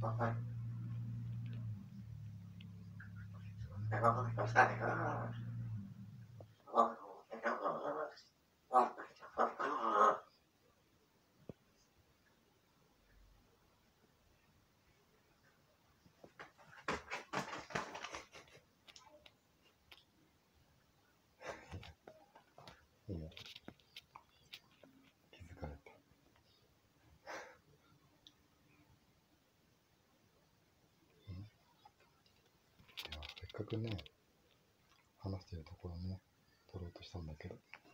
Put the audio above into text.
いいよ。気づかれた。せっかくね、話してるところね、撮ろうとしたんだけど。